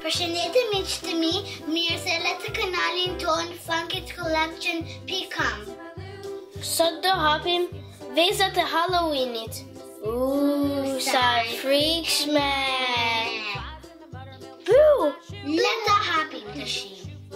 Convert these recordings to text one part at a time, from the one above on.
Përshëndetje miqtë mi, mirë se le të kanalin ton Funkit Collection.com. Sot do hapim vezat e Halloweenit. Sa frikshme! Boo! Le të hapim të shi.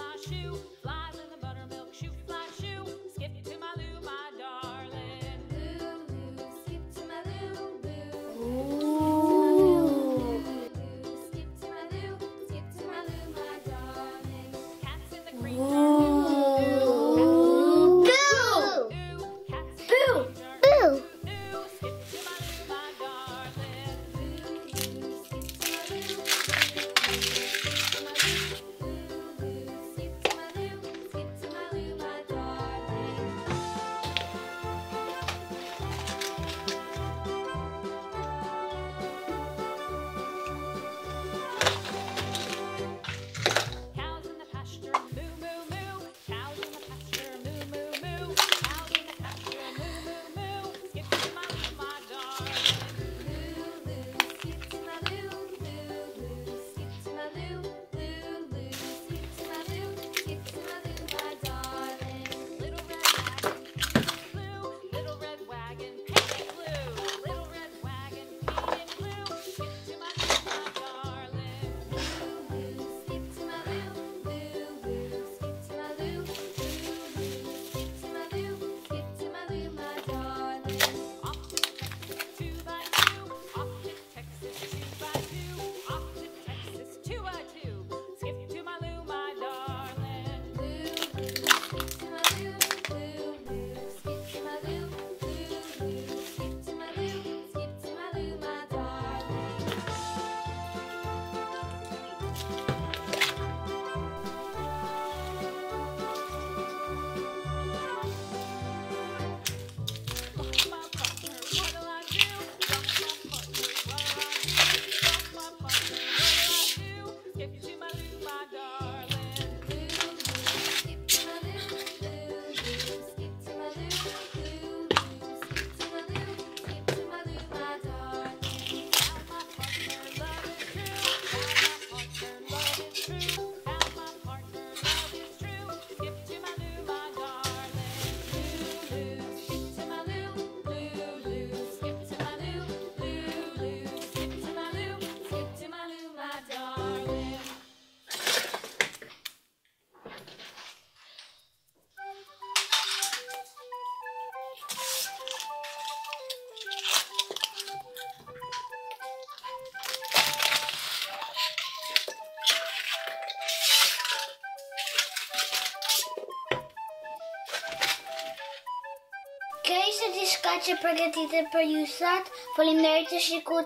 Kjo ishte diçka që përgatitet për ju sot. Faleminderit që shikut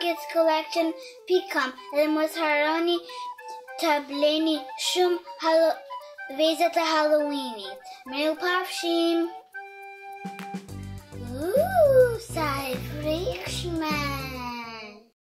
funkitcollection.com. Edhe mos harroni të bleni shumë vezat e Halloweenit. Mirupafshim!